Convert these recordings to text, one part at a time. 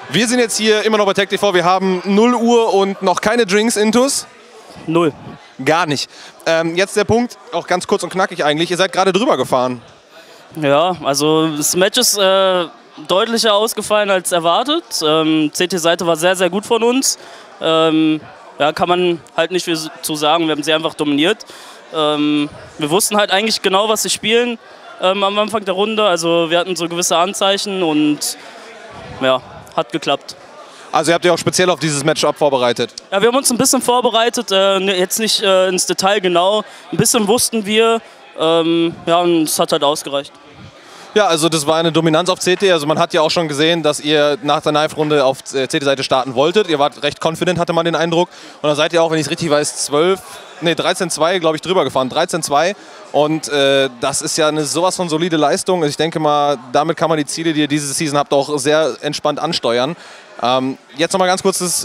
Wir sind jetzt hier immer noch bei TechTV. Wir haben 0 Uhr und noch keine Drinks intus. 0. Gar nicht. Jetzt der Punkt, auch ganz kurz und knackig eigentlich. Ihr seid gerade drüber gefahren. Ja, also das Match ist deutlicher ausgefallen als erwartet. CT-Seite war sehr, sehr gut von uns. Ja, kann man halt nicht viel zu sagen. Wir haben sie einfach dominiert. Wir wussten halt eigentlich genau, was sie spielen am Anfang der Runde. Also wir hatten so gewisse Anzeichen und ja, hat geklappt. Also ihr habt ja auch speziell auf dieses Matchup vorbereitet. Ja, wir haben uns ein bisschen vorbereitet, jetzt nicht ins Detail genau. Ein bisschen wussten wir, ja, und es hat halt ausgereicht. Ja, also das war eine Dominanz auf CT. Also man hat ja auch schon gesehen, dass ihr nach der Knife-Runde auf CT-Seite starten wolltet. Ihr wart recht confident, hatte man den Eindruck. Und dann seid ihr auch, wenn ich es richtig weiß, 13-2, glaube ich, drüber gefahren. 13-2. Und das ist ja eine sowas von solide Leistung. Also ich denke mal, damit kann man die Ziele, die ihr diese Season habt, auch sehr entspannt ansteuern. Jetzt nochmal ganz kurz das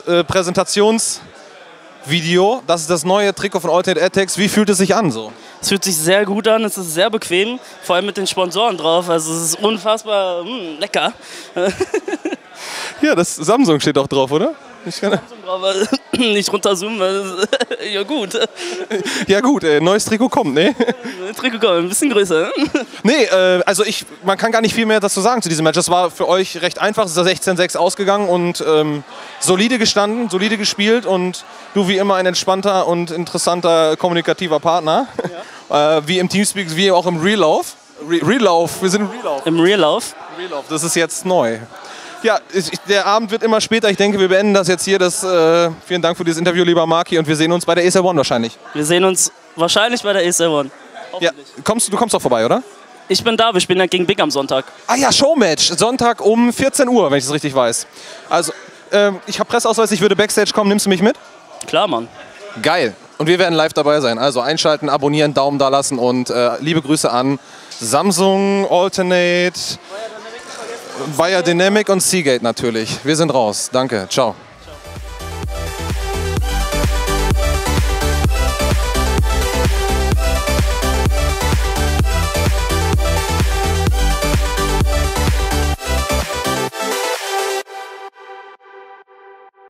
Präsentationsvideo. Das ist das neue Trikot von Alternate AdTech. Wie fühlt es sich an so? Es fühlt sich sehr gut an, es ist sehr bequem, vor allem mit den Sponsoren drauf. Also es ist unfassbar lecker. Ja, das Samsung steht auch drauf, oder? Ich kann nicht runterzoomen, ja gut. Ja gut, neues Trikot kommt, ne? Trikot kommt, ein bisschen größer. Nee, also man kann gar nicht viel mehr dazu sagen zu diesem Match. Das war für euch recht einfach, es ist 16-6 ausgegangen und solide gestanden, solide gespielt und du wie immer ein entspannter und interessanter kommunikativer Partner. Ja. Wie im Teamspeak, wie auch im Real-Lauf. Real-Lauf, wir sind im Real-Lauf. Im Real-Lauf? Real-Lauf, das ist jetzt neu. Ja, der Abend wird immer später. Ich denke, wir beenden das jetzt hier. Vielen Dank für dieses Interview, lieber Marki. Und wir sehen uns bei der ESL One wahrscheinlich. Wir sehen uns wahrscheinlich bei der ESL One. Ja, du kommst doch vorbei, oder? Ich bin da. Wir spielen dann gegen Big am Sonntag. Ah ja, Showmatch. Sonntag um 14 Uhr, wenn ich es richtig weiß. Also, ich habe Presseausweis. Ich würde Backstage kommen. Nimmst du mich mit? Klar, Mann. Geil. Und wir werden live dabei sein. Also einschalten, abonnieren, Daumen da lassen. Und liebe Grüße an Samsung, Alternate, Bayer Dynamic und Seagate natürlich. Wir sind raus. Danke. Ciao.